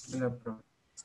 La pro-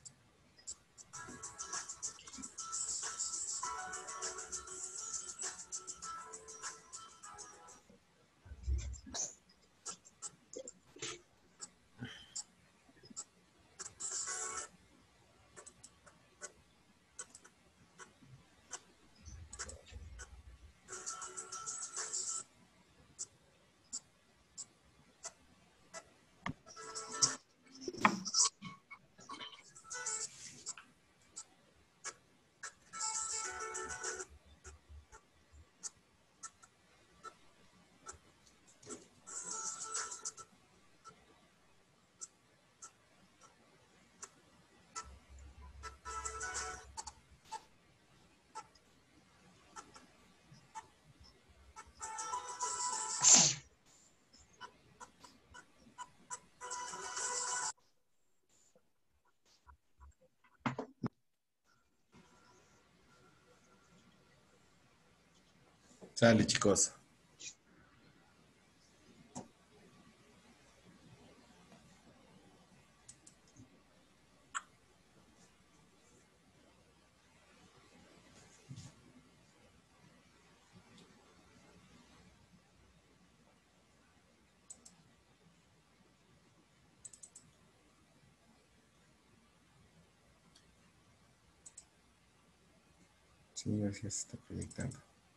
Sale, chicos. Sí, gracias, está proyectando.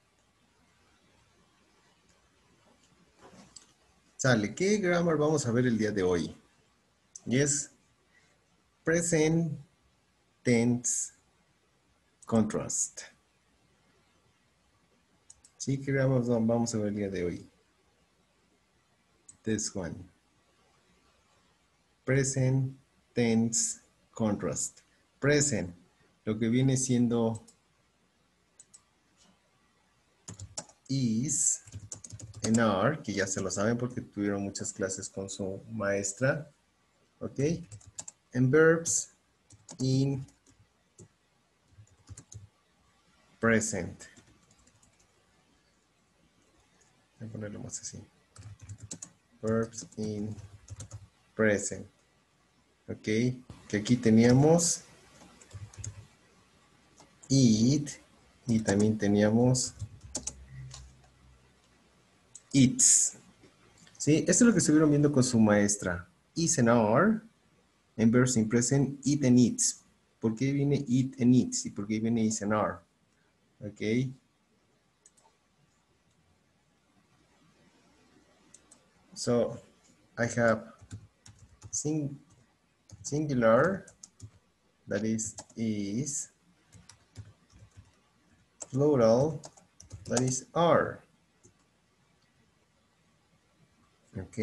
Sale, ¿qué grammar vamos a ver el día de hoy? Y es present tense contrast. Sí, ¿qué grammar vamos a ver el día de hoy? This one. Present tense contrast. Present, lo que viene siendo is en are, que ya se lo saben porque tuvieron muchas clases con su maestra. ¿Ok? And verbs in present. Voy a ponerlo más así. Verbs in present. Ok, que aquí teníamos eat y también teníamos eats. Sí, esto es lo que estuvieron viendo con su maestra. Is and are, en verbs in present, eat and eats. ¿Por qué viene eat and eats? ¿Y por qué viene is and are? Ok. So, I have singular, that is, plural, that is are. Ok.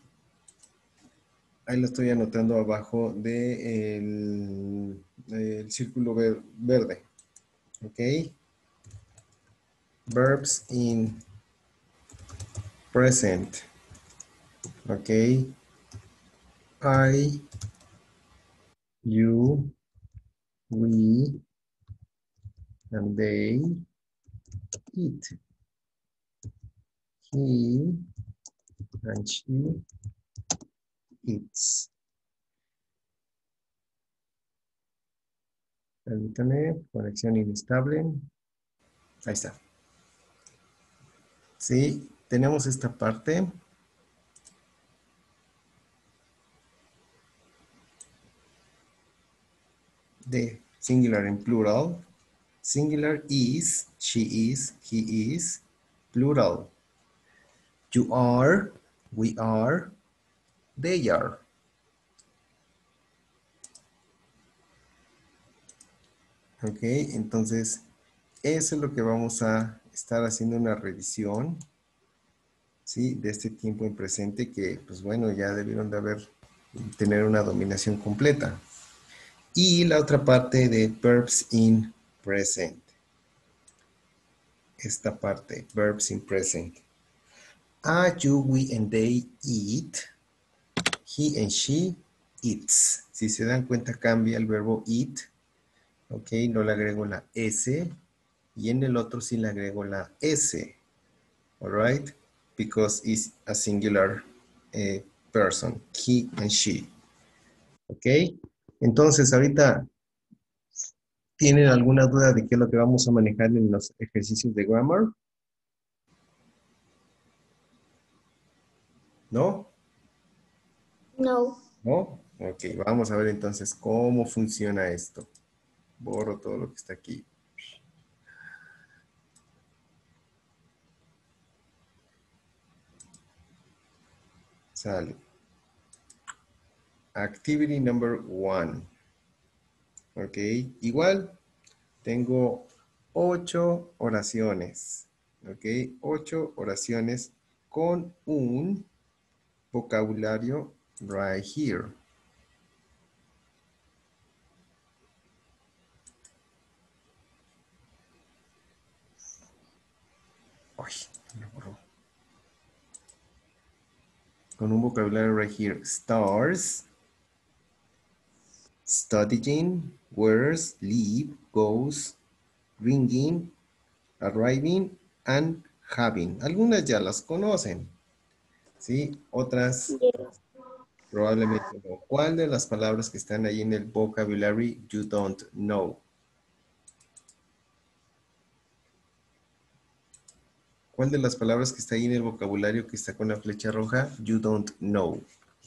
Ahí lo estoy anotando abajo del el círculo verde. Ok. Verbs in present. Ok. I, you, we, and they eat. He and she eats. Permítame, conexión inestable. Ahí está. Sí, tenemos esta parte. De singular en plural. Singular is, she is, he is. Plural. You are, we are, they are. Ok, entonces eso es lo que vamos a estar haciendo una revisión, ¿sí? De este tiempo en presente que, pues bueno, ya debieron de tener una dominación completa. Y la otra parte de verbs in present. Esta parte, verbs in present. I, you, we, and they eat. He and she eats. Si se dan cuenta, cambia el verbo eat. Ok, no le agrego la S. Y en el otro sí le agrego la S. Alright? Because it's a singular person. He and she. Ok. Entonces, ahorita, ¿tienen alguna duda de qué es lo que vamos a manejar en los ejercicios de grammar? ¿No? No. ¿No? Ok, vamos a ver entonces cómo funciona esto. Borro todo lo que está aquí. Sale. Activity number 1. Ok, igual tengo 8 oraciones. Ok, 8 oraciones con un vocabulario right here. Ay, lo borró. Con un vocabulario right here. Stars, studying, wears, leave, goes, ringing, arriving, and having. Algunas ya las conocen, ¿sí? Otras Yes. probablemente no. ¿Cuál de las palabras que están ahí en el vocabulary you don't know? ¿Cuál de las palabras que está ahí en el vocabulario que está con la flecha roja you don't know?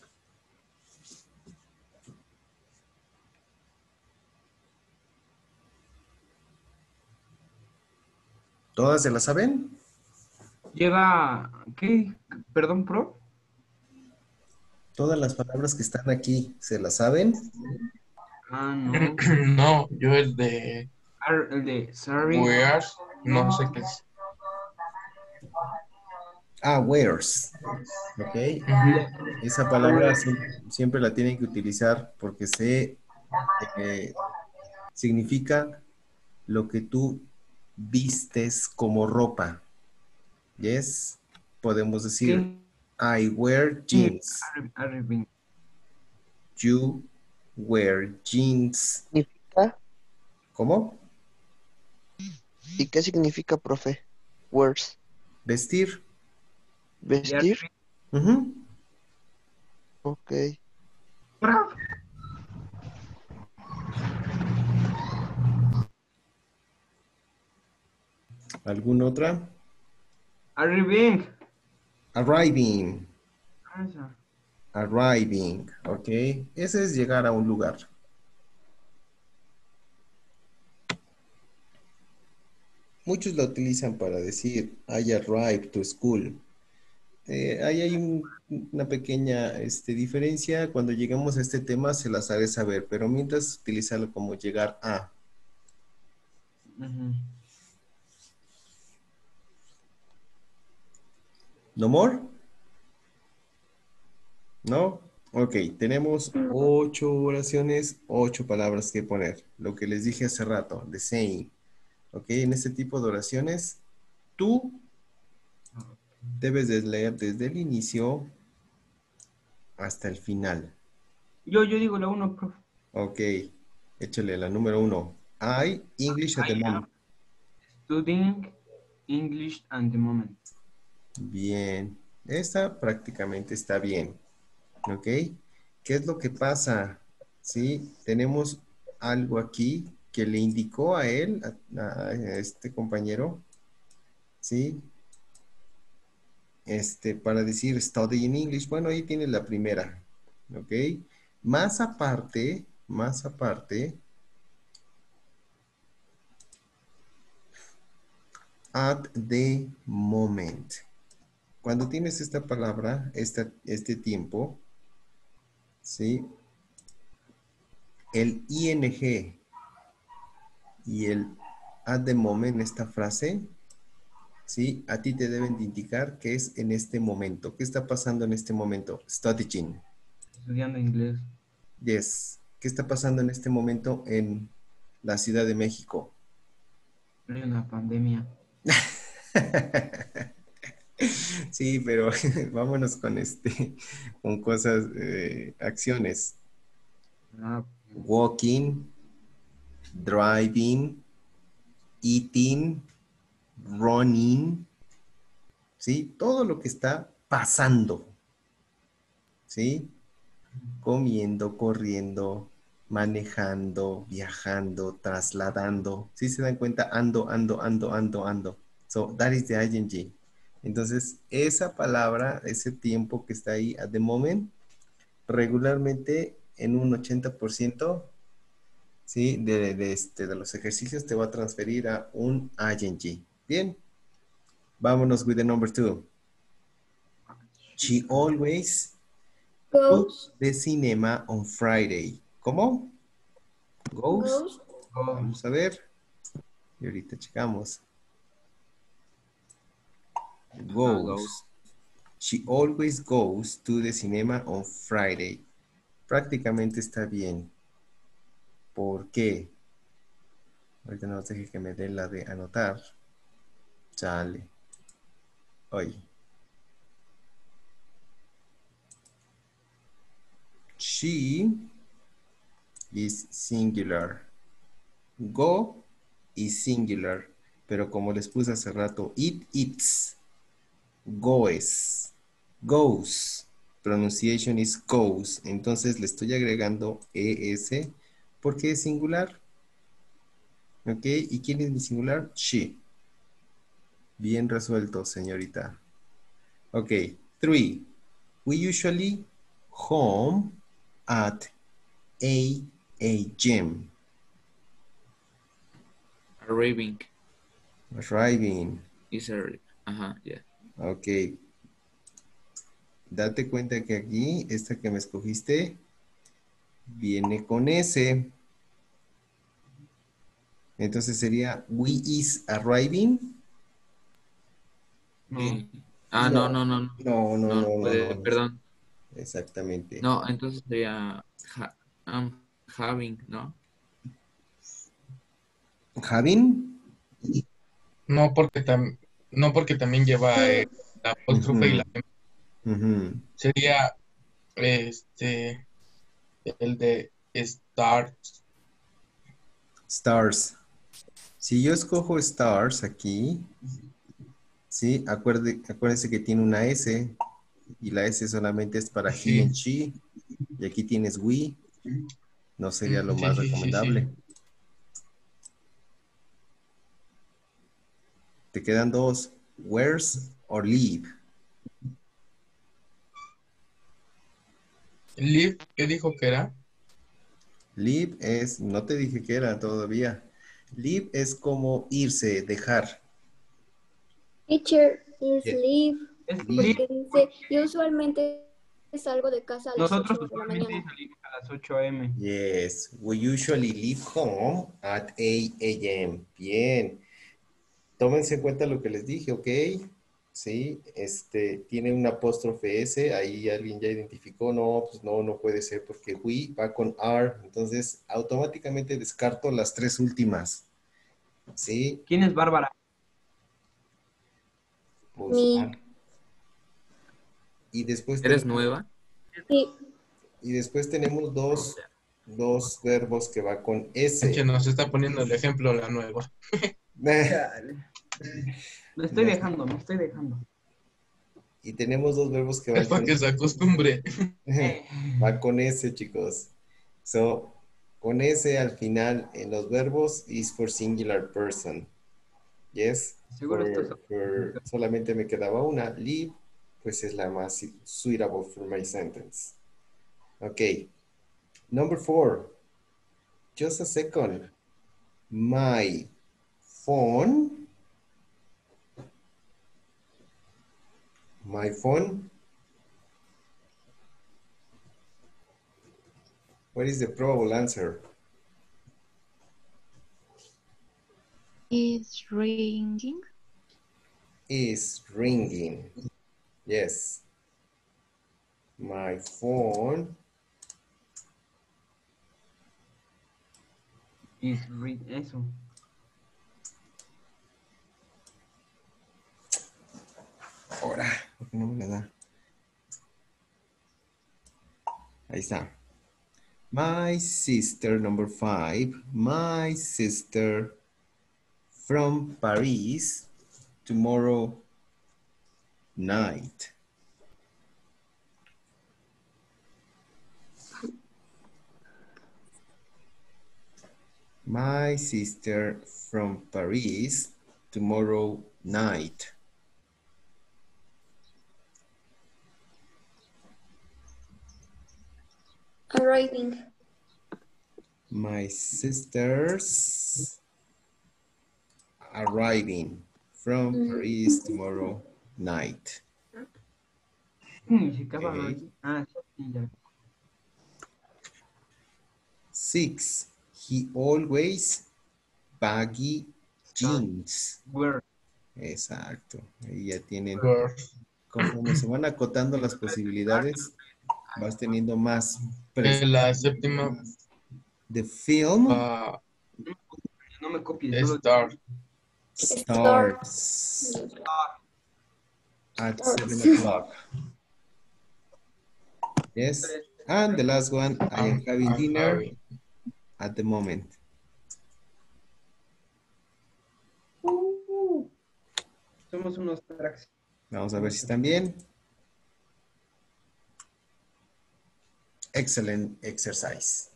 ¿Todas se las saben? Lleva, ¿qué? Perdón, pro. Todas las palabras que están aquí, ¿se las saben? Ah, no. No, yo el de El de sorry. Wear, no sé qué es. Ah, wears. ¿Ok? Esa palabra siempre la tienen que utilizar porque eh, significa lo que tú vistes como ropa. Yes, podemos decir, ¿Qué? I wear jeans. Arrepin- You wear jeans. ¿Significa? ¿Cómo? ¿Y qué significa, profe? Words. Vestir. ¿Vestir? Ujú. Ok. Prof. ¿Alguna otra? Arribing. Arriving. Ah, esa. Arriving. Ok. Ese es llegar a un lugar. Muchos la utilizan para decir, I arrived to school. Ahí hay una pequeña diferencia. Cuando llegamos a este tema se las haré saber, pero mientras utilizarlo como llegar a. Ujú. ¿No more? ¿No? Ok, tenemos 8 oraciones, 8 palabras que poner. Lo que les dije hace rato, the same. Ok, en este tipo de oraciones, tú debes de leer desde el inicio hasta el final. Yo digo la uno, prof. Ok, échale la número 1. I, English at the I am moment. studying English at the moment. Bien, esta prácticamente está bien. ¿Ok? ¿Qué es lo que pasa? ¿Sí? Tenemos algo aquí que le indicó a él, a este compañero, ¿sí? Para decir study in English. Bueno, ahí tiene la primera. ¿Ok? Más aparte, at the moment. Cuando tienes esta palabra, este tiempo, ¿sí? El ing y el at the moment, esta frase, ¿sí? A ti te deben de indicar qué es en este momento. ¿Qué está pasando en este momento? Studying. Estudiando inglés. Yes. ¿Qué está pasando en este momento en la Ciudad de México? Hay una pandemia. Sí, pero vámonos con cosas, acciones. Ah, Walking, driving, eating, running, ¿sí? Todo lo que está pasando, ¿sí? Comiendo, corriendo, manejando, viajando, trasladando. ¿Sí se dan cuenta? Ando, ando, ando, ando, ando. So, that is the ing. Entonces, esa palabra, ese tiempo que está ahí at the moment, regularmente en un 80%, ¿sí? De los ejercicios te va a transferir a un ing. Bien. Vámonos with the number 2. She always to Goes. the cinema on Friday. ¿Cómo? Goes. Goes. Vamos a ver. Y ahorita checamos. Goes. Goes. She always goes to the cinema on Friday. Prácticamente está bien. ¿Por qué? Ahorita no deje que me dé la de anotar. Chale. Oye. She is singular. Go is singular. Pero como les puse hace rato, it eats. Goes. Goes. Pronunciation is goes. Entonces le estoy agregando ES porque es singular. ¿Ok? ¿Y quién es mi singular? She. Bien resuelto, señorita. Ok. 3. We usually home at 8 a.m. Arriving Arriving. is early. Yeah. Ok. Date cuenta que aquí, esta que me escogiste, viene con S. Entonces sería we is arriving. No. Sí. No, no, no, no. No, no, No, no, no, puede, no. perdón. Exactamente. No, entonces sería I'm having, ¿no? Having. No porque, no porque también lleva la apóstrofe y la M. Ujú. Sería el de start. Stars. Si yo escojo stars aquí, ¿sí? Acuérdense que tiene una S y la S solamente es para he Sí. and she. Y aquí tienes we. No sería lo Sí, más sí, sí, recomendable. sí. Te quedan dos. Wears or leave. Live, ¿qué dijo que era? Leave es, no te dije que era todavía. Leave es como irse, dejar. Teacher is Yeah. leave. Es Leave. Porque dice, yo usualmente salgo de casa a las Nosotros 8 de la usualmente mañana. salimos a las 8 a.m. Yes, we usually leave home at 8 a.m. Bien. Tómense en cuenta lo que les dije, ¿ok? Sí, tiene un apóstrofe S, ahí alguien ya identificó, no, pues no, no puede ser porque we va con are, entonces automáticamente descarto las tres últimas, ¿sí? ¿Quién es Bárbara? Pues, Mi, y después ¿Eres tenemos, nueva? sí, y después tenemos dos verbos que va con S. Que nos está poniendo el ejemplo la nueva. Me estoy dejando, me estoy dejando. Y tenemos dos verbos que van Es para que se acostumbre. va con S, chicos. So, con S al final en los verbos is for singular person. Yes. Seguro esto es... Solamente me quedaba una. Leave, pues es la más suitable for my sentence. Ok. Number 4. Just a second. My phone. My phone. What is the probable answer? Is ringing. Is ringing. Yes. My phone Eso. ahora, ¿por qué no me la da? Ahí está. My sister, number 5. My sister from Paris tomorrow night. My sister from Paris tomorrow night. Arriving. My sisters arriving from Paris tomorrow night. Significaba Okay. ahí. Ah, sí, ya. 6. He always baggy jeans. Where? Exacto. Ahí ya tienen. Where. Conforme se van acotando las posibilidades, vas teniendo más La séptima. The film No me copies. Solo Star. starts at 7 o'clock. Yes. And the last one, I am having dinner at the moment. somos unos cracks. Vamos a ver si están bien. Excellent exercise.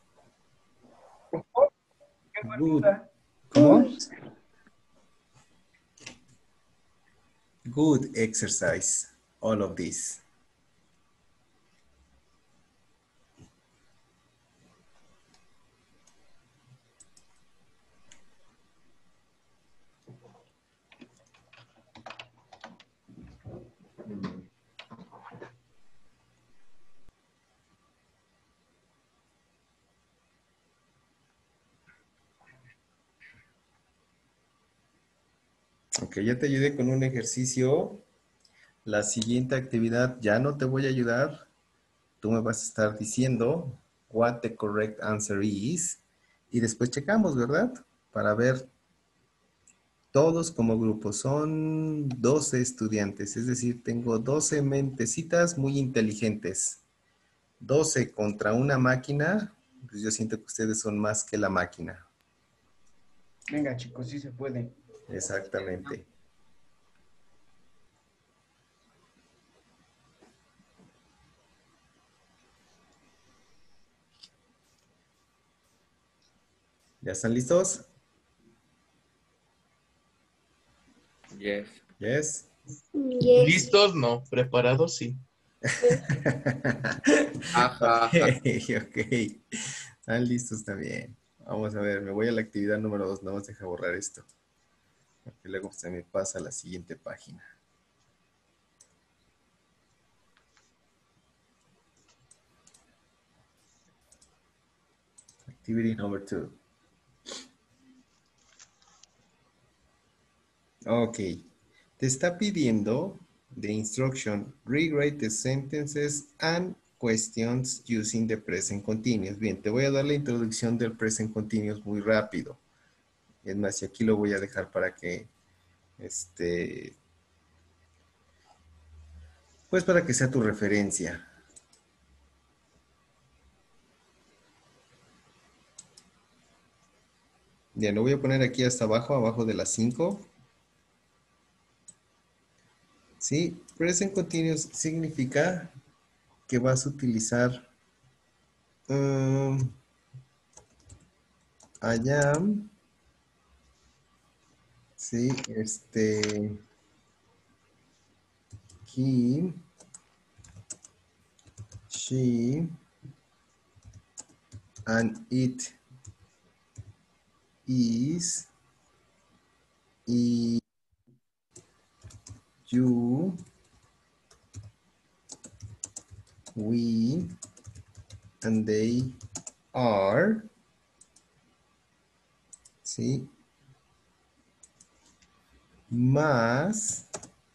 Good. ¿Cómo? Good exercise. All of this. Ok, ya te ayudé con un ejercicio. La siguiente actividad ya no te voy a ayudar. Tú me vas a estar diciendo what the correct answer is. Y después checamos, ¿verdad? Para ver todos como grupo. Son 12 estudiantes, es decir, tengo 12 mentecitas muy inteligentes. 12 contra una máquina, pues yo siento que ustedes son más que la máquina. Venga, chicos, sí se puede. Exactamente. ¿Ya están listos? Yes. Yes. Yes. ¿Listos? No. ¿Preparados? Sí. Ajá, Ok, ajá. ok. Están listos también. Vamos a ver, me voy a la actividad número 2. Nada más deja borrar esto. Porque luego se me pasa a la siguiente página. Activity number 2. Ok. Te está pidiendo the instruction, rewrite the sentences and questions using the present continuous. Bien, te voy a dar la introducción del present continuous muy rápido. Es más, y aquí lo voy a dejar para que, pues para que sea tu referencia. Bien, lo voy a poner aquí hasta abajo, abajo de las 5. ¿Sí? Present continuous significa que vas a utilizar I am, ¿sí? He, she, and it is, y, you, we, and they are, ¿sí? Más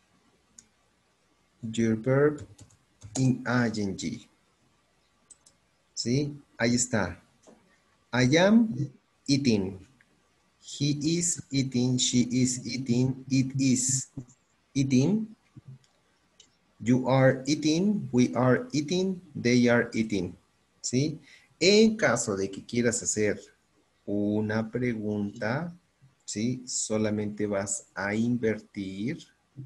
your verb in ing. ¿Sí? Ahí está. I am eating. He is eating. She is eating. It is eating. You are eating. We are eating. They are eating. ¿Sí? En caso de que quieras hacer una pregunta, ¿sí? Solamente vas a invertir,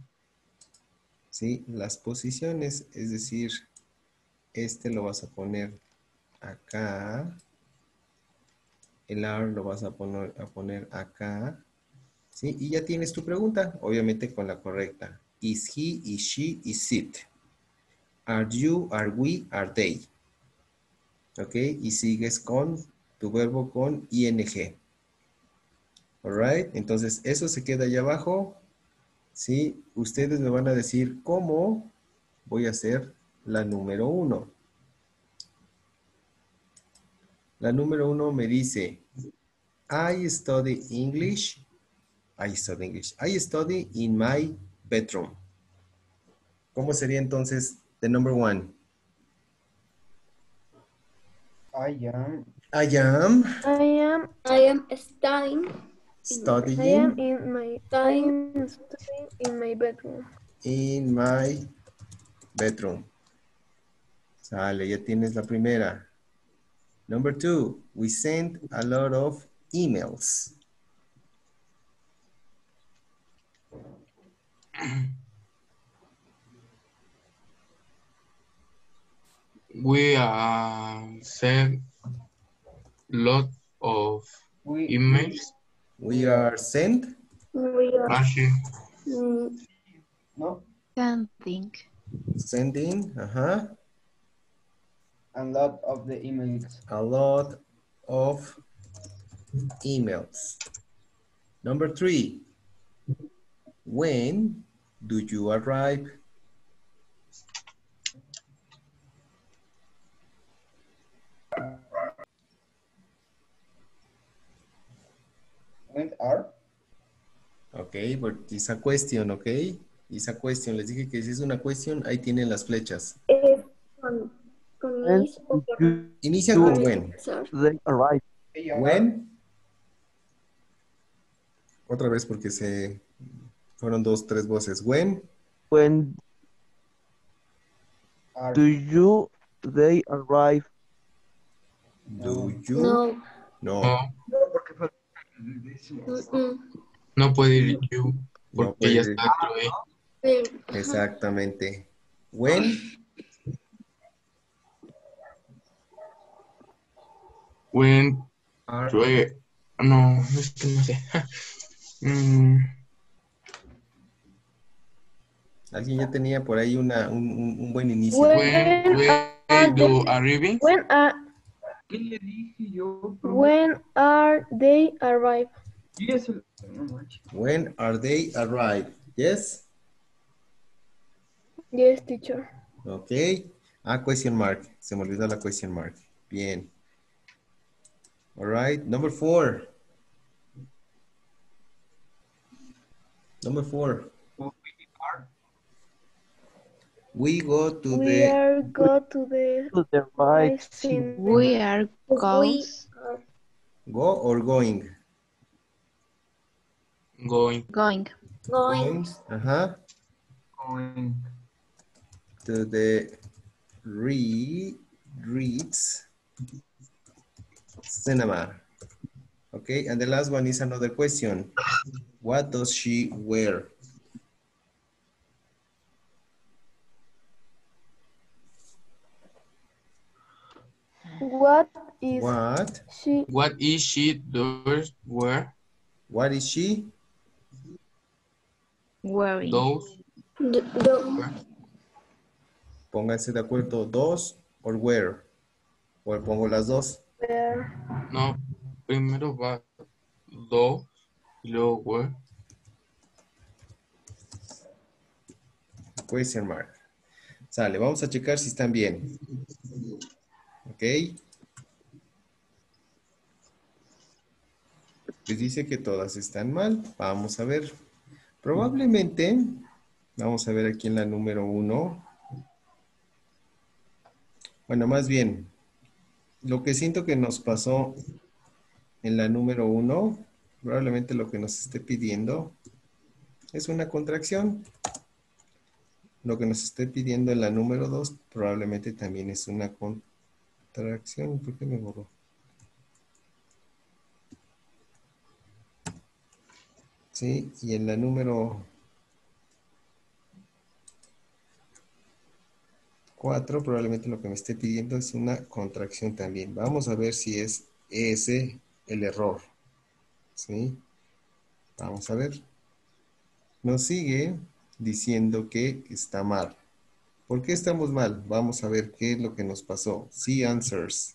¿sí? Las posiciones. Es decir, este lo vas a poner acá. El are lo vas a poner acá. ¿Sí? Y ya tienes tu pregunta, obviamente con la correcta. Is he, is she, is it. Are you, are we, are they. ¿Ok? Y sigues con tu verbo con ing. Alright, entonces eso se queda allá abajo. ¿Sí? Ustedes me van a decir cómo voy a hacer la número 1. La número 1 me dice, I study English. I study English. I study in my bedroom. ¿Cómo sería entonces the number 1? I am I am I am studying. studying Studying in my bedroom. in my bedroom. Sale, ya tienes la primera. Number 2, we send a lot of emails. We send lot of emails. We are sent We are Machine. no Something. sending a lot of the emails. a lot of emails. Number 3, when do you arrive? When are? Ok, but it's a question, ok? It's a question. Les dije que si es una question, ahí tienen las flechas. es con When is o did con Inicia you con when. they arrive? They are. When. Otra vez porque se fueron 2, 3 voces. When. When Are. do you they arrive? Do you? no. No. No, Mm-mm. no puede ir you No porque ya puede. está dentro de. Pero, Exactamente. When. When Are. llueve. No, es que no sé. Alguien ya tenía por ahí un buen inicio. When do arriving? ¿Qué le dije yo? When are they arrive? Y eso, no manches. When are they arrive? Yes. Yes, teacher. Ok. Question mark. Se me olvidó la question mark. Bien. All right. Number 4. Number 4. We go to We the are go to the To the right. cinema. We are we goes are go or going. Going. going. going Going. To the Reed's cinema. Okay, and the last one is another question. What does she wear? What is What? she? What is she does wear? What is she? Wearing. Those do, Pónganse de acuerdo, dos or where. O pongo las dos. Where? no, primero va those y luego wear. Question mark. Sale, vamos a checar si están bien. Ok. Les dice que todas están mal. Vamos a ver. Probablemente, vamos a ver aquí en la número 1. Bueno, más bien, lo que siento que nos pasó en la número 1, probablemente lo que nos esté pidiendo es una contracción. Lo que nos esté pidiendo en la número 2 probablemente también es una contracción. ¿Por qué me borró? Sí, y en la número 4 probablemente lo que me esté pidiendo es una contracción también. Vamos a ver si es ese el error. ¿Sí? Vamos a ver. Nos sigue diciendo que está mal. ¿Por qué estamos mal? Vamos a ver qué es lo que nos pasó. See answers.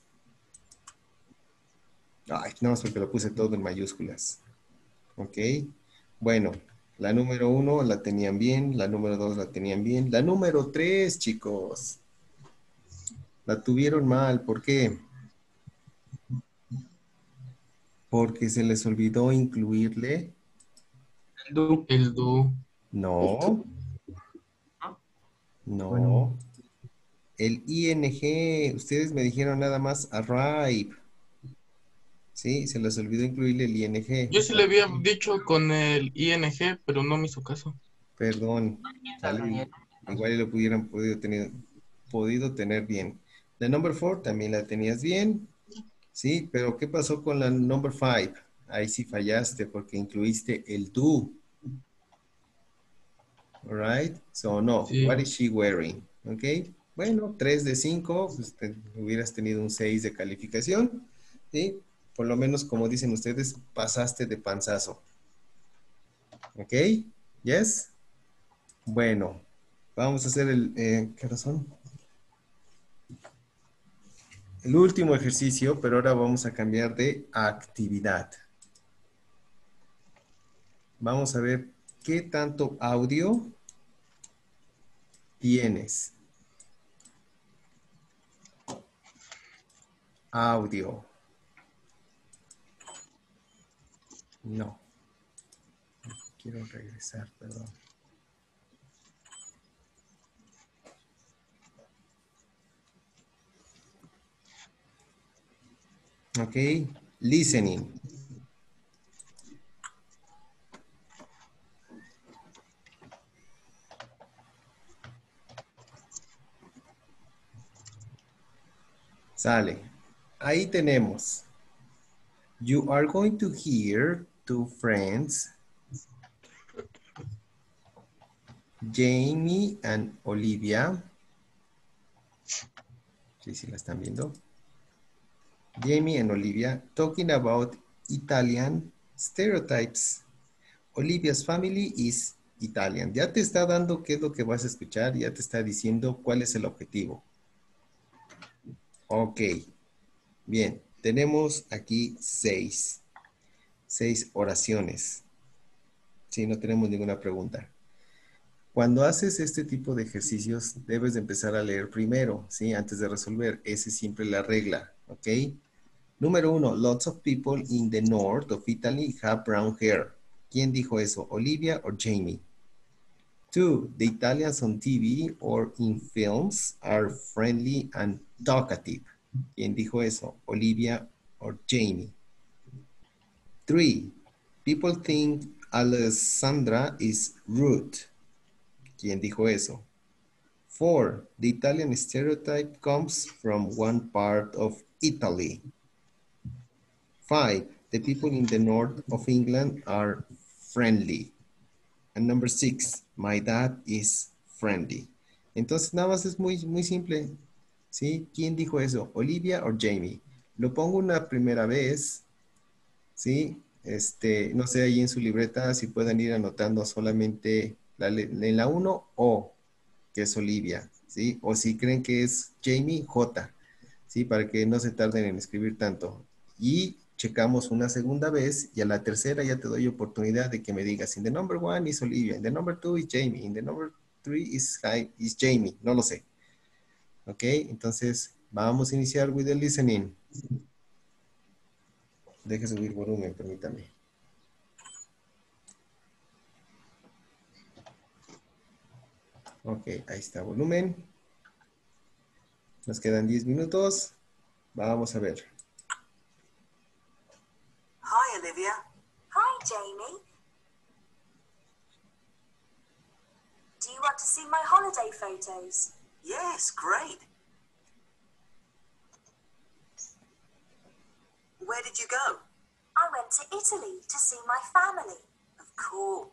Ay, no, es porque lo puse todo en mayúsculas. ¿Ok? Bueno, la número 1 la tenían bien, la número 2 la tenían bien. La número 3, chicos, la tuvieron mal. ¿Por qué? Porque se les olvidó incluirle. El do. El do. No, ¿No? Bueno, no. El ing, ustedes me dijeron nada más arrive. Sí, se les olvidó incluirle el ing. Yo sí le había dicho con el ing, pero no me hizo caso. Perdón, ¿sale? Igual y lo hubieran podido tener bien. La number 4 también la tenías bien, sí, pero ¿qué pasó con la number 5? Ahí sí fallaste porque incluiste el do. Alright, so no, what Sí. is she wearing? Ok, bueno, 3 de 5, pues hubieras tenido un 6 de calificación, ¿sí? Por lo menos, como dicen ustedes, pasaste de panzazo. Ok, yes. Bueno, vamos a hacer ¿qué razón? El último ejercicio, pero ahora vamos a cambiar de actividad. Vamos a ver qué tanto audio tienes. Audio. No. Quiero regresar, perdón. Ok. Listening. Sale. Ahí tenemos. You are going to hear two friends, Jamie and Olivia. Sí, sí la están viendo. Jamie and Olivia talking about Italian stereotypes. Olivia's family is Italian. Ya te está dando qué es lo que vas a escuchar, ya te está diciendo cuál es el objetivo. Ok, bien, tenemos aquí 6 oraciones. Sí, no tenemos ninguna pregunta. Cuando haces este tipo de ejercicios, debes de empezar a leer primero, ¿sí? Antes de resolver. Esa es siempre la regla, ¿ok? Número 1, lots of people in the north of Italy have brown hair. ¿Quién dijo eso? ¿Olivia o Jamie? 2, the Italians on TV or in films are friendly and talkative. ¿Quién dijo eso? ¿Olivia or Jamie? 3, people think Alessandra is rude. ¿Quién dijo eso? 4, the Italian stereotype comes from one part of Italy. 5, the people in the north of England are friendly. And number 6, my dad is friendly. Entonces, nada más es muy, muy simple. ¿Sí? ¿Quién dijo eso? ¿Olivia o Jamie? Lo pongo una primera vez. ¿Sí? No sé, ahí en su libreta si pueden ir anotando solamente en la 1 O, que es Olivia. ¿Sí? O si creen que es Jamie, J. ¿Sí? Para que no se tarden en escribir tanto. Y checamos una segunda vez y a la tercera ya te doy oportunidad de que me digas, in the number 1 is Olivia, in the number 2 is Jamie, in the number 3 is Jamie, no lo sé. Ok, entonces vamos a iniciar with the listening. Deje subir volumen, permítame. Ok, ahí está volumen. Nos quedan 10 minutos. Vamos a ver. Hi, Olivia. Hi, Jamie. Do you want to see my holiday photos? Yes, great. Where did you go? I went to Italy to see my family. Of course.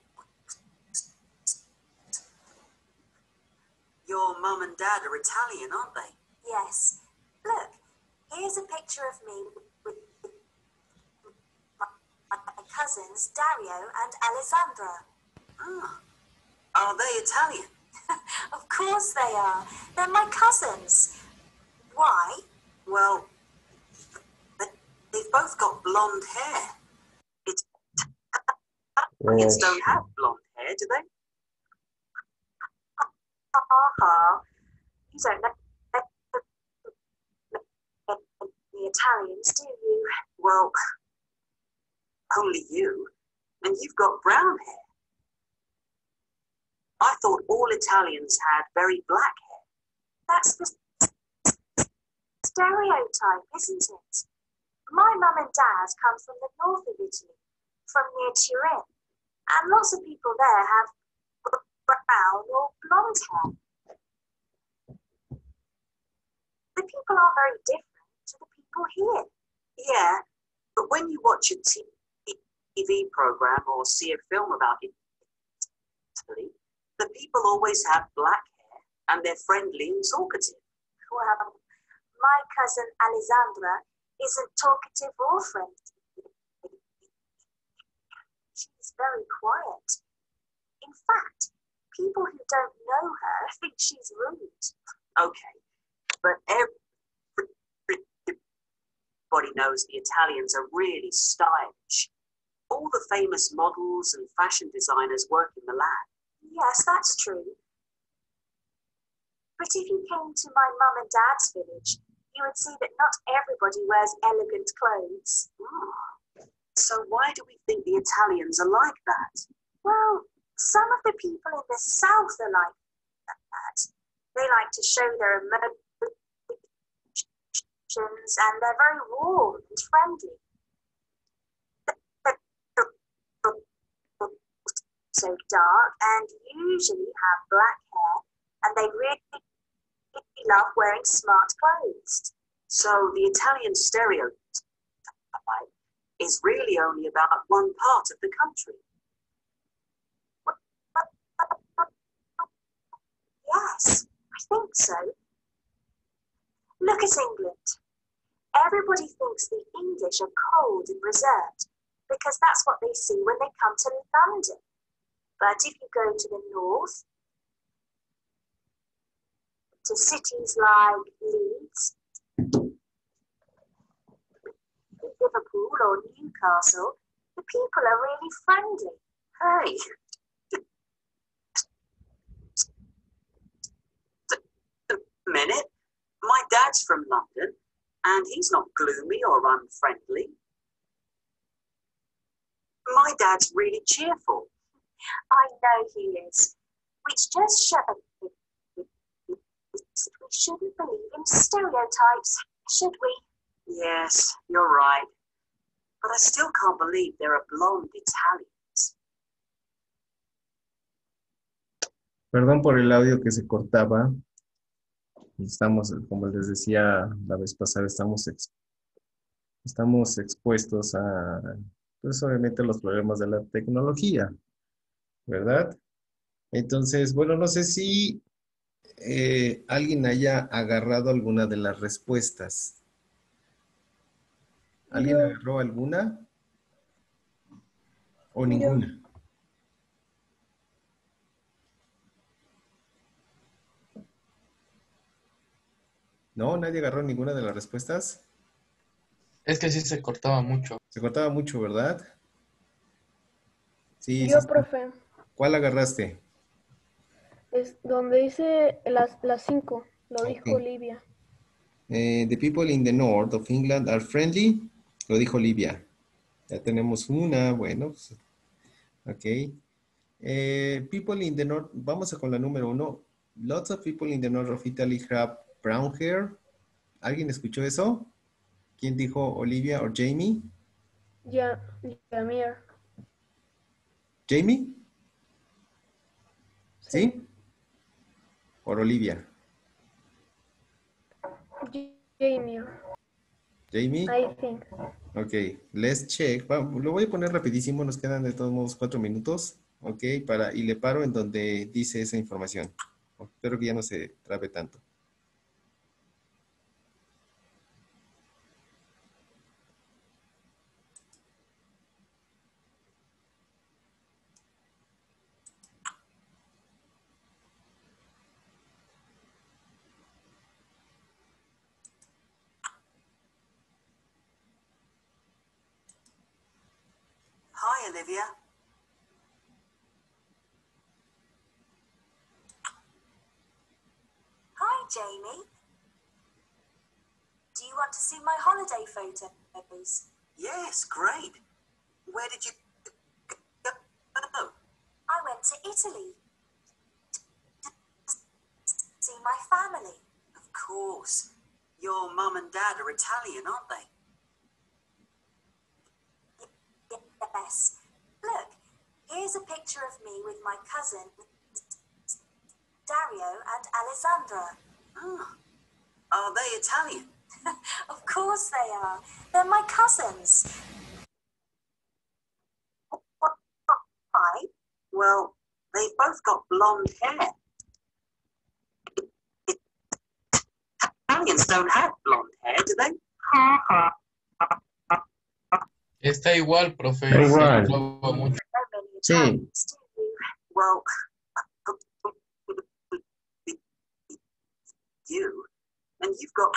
Your mum and dad are Italian, aren't they? Yes. Look, here's a picture of me with cousins Dario and Alessandra. Are they Italian? Of course they are. They're my cousins. Why? Well, they've both got blonde hair. Italians don't have blonde hair, do they? You don't know the Italians, do you? Well, only you. And you've got brown hair. I thought all Italians had very black hair. That's the stereotype, isn't it? My mum and dad come from the north of Italy, from near Turin, and lots of people there have brown or blonde hair. The people are very different to the people here. Yeah, but when you watch a TV program or see a film about Italy, the people always have black hair and they're friendly and talkative. Well, my cousin Alessandra isn't talkative or friendly. She's very quiet. In fact, people who don't know her think she's rude. Okay, but everybody knows the Italians are really stylish. All the famous models and fashion designers work in Milan. Yes, that's true. But if you came to my mum and dad's village, you would see that not everybody wears elegant clothes. So why do we think the Italians are like that? Well, some of the people in the south are like that. They like to show their emotions and they're very warm and friendly. So dark and usually have black hair, and they really love wearing smart clothes. So the Italian stereotype is really only about one part of the country. Yes, I think so. Look at England. Everybody thinks the English are cold and reserved because that's what they see when they come to London. But if you go to the north, to cities like Leeds, Liverpool or Newcastle, the people are really friendly. Hey, a minute. My dad's from London, and he's not gloomy or unfriendly. My dad's really cheerful. I know he is, which just shows we shouldn't believe in stereotypes, should we? Yes, you're right. But I still can't believe there are blonde Italians. Perdón por el audio que se cortaba. Estamos, como les decía la vez pasada, estamos expuestos a, pues obviamente, los problemas de la tecnología, ¿verdad? Entonces, bueno, no sé si alguien haya agarrado alguna de las respuestas. ¿Alguien agarró alguna? ¿O ninguna? ¿No? ¿Nadie agarró ninguna de las respuestas? Es que sí se cortaba mucho. Se cortaba mucho, ¿verdad? Sí. Yo, Sí. profe, ¿Cuál agarraste? es donde dice las 5, lo dijo Ok. Olivia. The people in the north of England are friendly. Lo dijo Olivia. Ya tenemos una, bueno. Pues, ok. People in the north, vamos a con la número 1. Lots of people in the north of Italy have brown hair. ¿Alguien escuchó eso? ¿Quién dijo, Olivia o Jamie? Yamir. ¿Jamie? Sí. ¿Sí? ¿Por Olivia? Jamir, ¿Jamie? I think. Ok, let's check. Lo voy a poner rapidísimo, nos quedan de todos modos 4 minutos. Ok, y le paro en donde dice esa información. Espero que ya no se trabe tanto. Olivia. Hi, Jamie. Do you want to see my holiday photos? Yes, great. Where did you go? I went to Italy to see my family. Of course. Your mum and dad are Italian, aren't they? Yes. Look, here's a picture of me with my cousin, Dario and Alessandra. Ah. Are they Italian? Of course they are. They're my cousins. Why? Well, they've both got blonde hair. Italians don't have blonde hair, do they? Está igual, profe. Da igual. No muevo mucho. So many Sí. Italians too. Well, you, and you've got...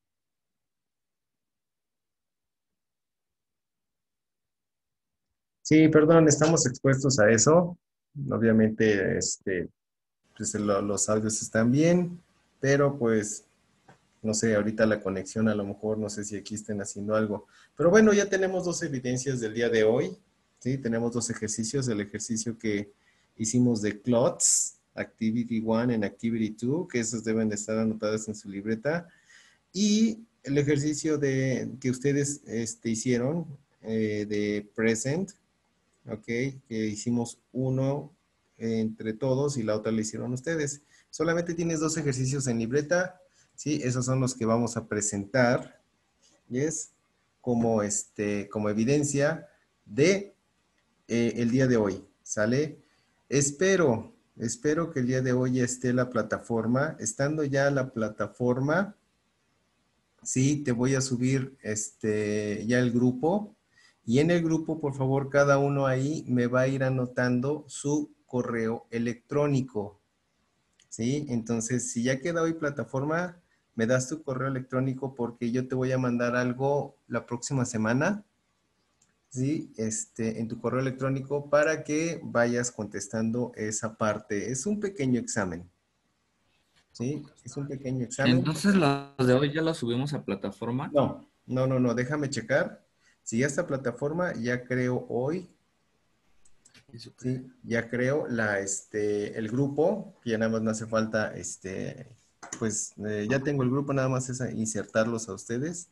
Sí, perdón, estamos expuestos a eso. Obviamente, pues los audios están bien, pero pues, no sé, ahorita la conexión a lo mejor, no sé si aquí estén haciendo algo. Pero bueno, ya tenemos dos evidencias del día de hoy, ¿sí? Tenemos dos ejercicios, el ejercicio que hicimos de CLOTS, Activity 1 and Activity 2, que esos deben de estar anotados en su libreta, y el ejercicio que ustedes hicieron de Present, ok, que hicimos uno entre todos y la otra la hicieron ustedes. Solamente tienes dos ejercicios en libreta, ¿sí? Esos son los que vamos a presentar, ¿yes? Como evidencia de el día de hoy, ¿sale? Espero que el día de hoy ya esté la plataforma. Estando ya la plataforma, sí, te voy a subir ya el grupo. Y en el grupo, por favor, cada uno ahí me va a ir anotando su correo electrónico. ¿Sí? Entonces, si ya queda hoy plataforma, me das tu correo electrónico porque yo te voy a mandar algo la próxima semana. ¿Sí? En tu correo electrónico para que vayas contestando esa parte. Es un pequeño examen. ¿Sí? Es un pequeño examen. Entonces los de hoy ya los subimos a plataforma. No, déjame checar. Si ya está plataforma, ya creo hoy. Sí, ya creo el grupo, que ya nada más me hace falta, pues ya tengo el grupo, nada más es insertarlos a ustedes.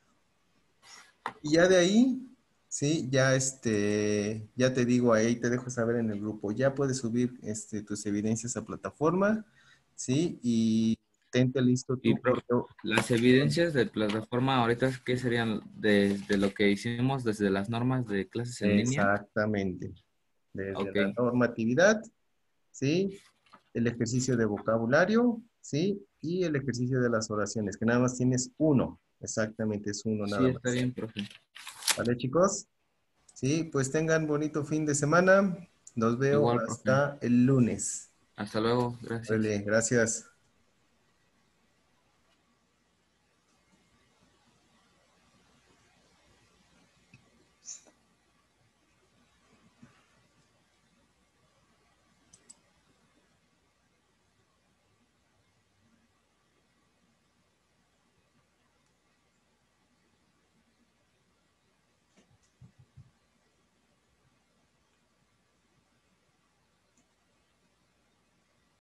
Y ya de ahí, sí, ya ya te digo ahí, te dejo saber en el grupo, ya puedes subir tus evidencias a plataforma, sí, y tente listo tu Y correo. las evidencias de plataforma ahorita, ¿qué serían desde lo que hicimos desde las normas de clases en línea? Exactamente. Desde Ok. la normatividad, ¿sí? El ejercicio de vocabulario, ¿sí? Y el ejercicio de las oraciones, que nada más tienes uno. Exactamente, es uno nada Sí, más. está bien, profe. ¿Vale, chicos? Sí, pues tengan bonito fin de semana. Los veo Igual, profe. hasta el lunes. Hasta luego, gracias. Vale, gracias.